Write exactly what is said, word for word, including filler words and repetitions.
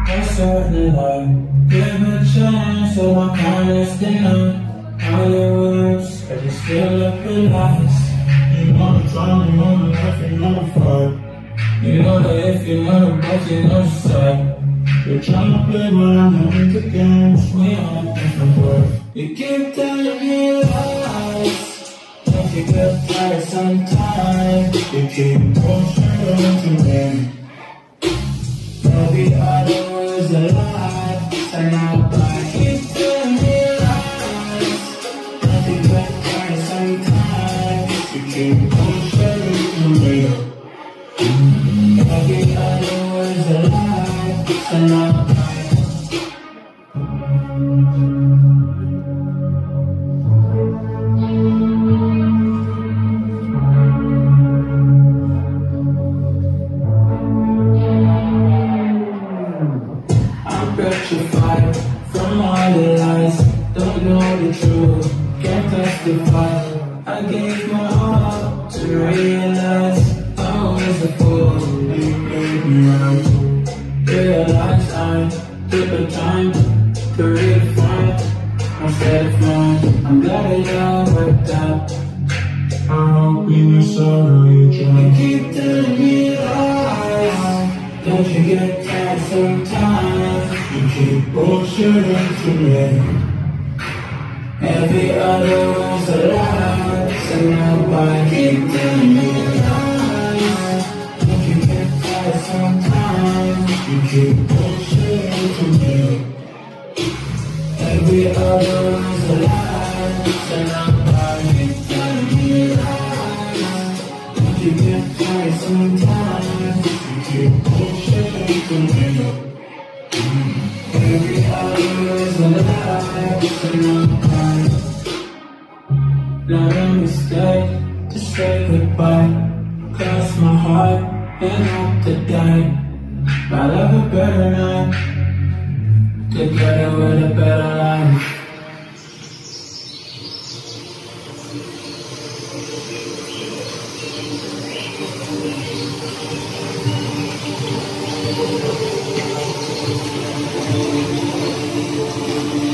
I certainly like. Give a chance, so my kindness denied. All your words, I just feel up in lies. You wanna tell me on the left and on the fight. You know that if you know the both, you know the side. You're trying to play around and win the games. We on different words. You keep telling me lies. Don't you get tired sometimes? You keep bullshitting to me. Every other was a lie. So now I keep telling me lies. Don't you get tired sometimes? You keep bullshitting to me. Every other was a lie. So now I petrified from all the lies. Don't know the truth, can't testify. I gave my all to realize I was a fool. You made me right. Realize I took the time to redefine my state of mind. I'm glad it all worked out. I hope you know sorrow you try. You keep telling me lies. Don't you get tired sometimes? You keep bullshitting to me. Every other one's a lie. So now I keep telling me lies. Don't you get tired sometimes? You keep bullshitting to me. Every other one's a lie. So now I keep telling me lies. Don't you get tired sometimes? You keep bullshitting to me. Every hour is a lie, so now I not a mistake to say goodbye. Cross my heart and hope to die. I'll have a better night, together with a better life. We'll be right back.